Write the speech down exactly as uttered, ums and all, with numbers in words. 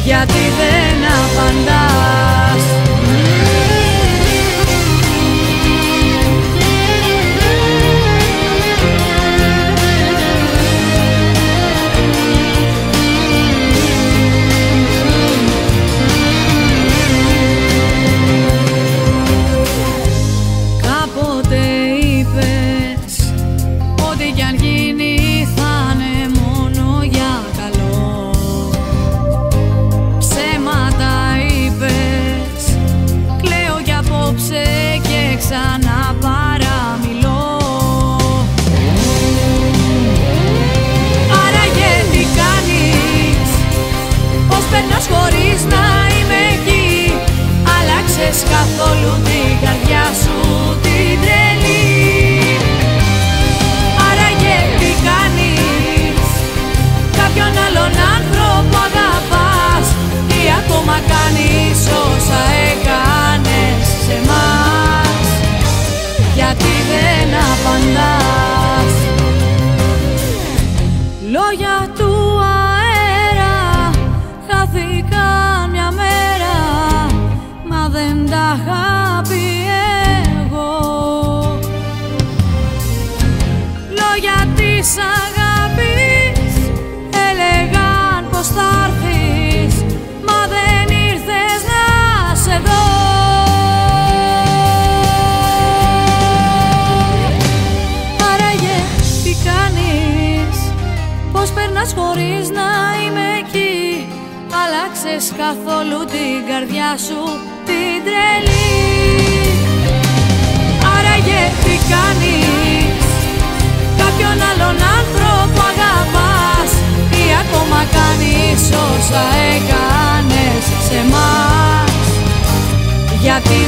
γιατί δεν απαντάς. Κάποτε είπες ότι κι αν γίνει θα είναι μόνο για καλό. Ψέματα είπες, κλαίω κι απόψε και ξανά παραμιλώ. Άραγε τι κάνεις, πως περνάς χωρίς να είμαι εκεί. Άλλαξες καθόλου την καρδιά σου την τρελή. Άραγε τι κάνεις, κάποιον άλλον άνθρωπο αγαπάς ή ακόμα κάνεις όσα έκανες σε μας, γιατί δεν απαντάς. Λόγια του αέρα χάθηκαν μια μέρα, μα δεν τα είχα πει εγώ. Λόγια της αγάπης έλεγαν πως θα έρθεις, μα δεν ήρθες να σε δω. Άραγε τι κάνεις, πως περνάς χωρίς να είμαι εκεί. Άλλαξες καθόλου την καρδιά σου την τρελή. Άραγε τι κάνεις, κάποιον άλλον άνθρωπο αγαπάς ή ακόμα κάνεις όσα έκανες σε μας, γιατί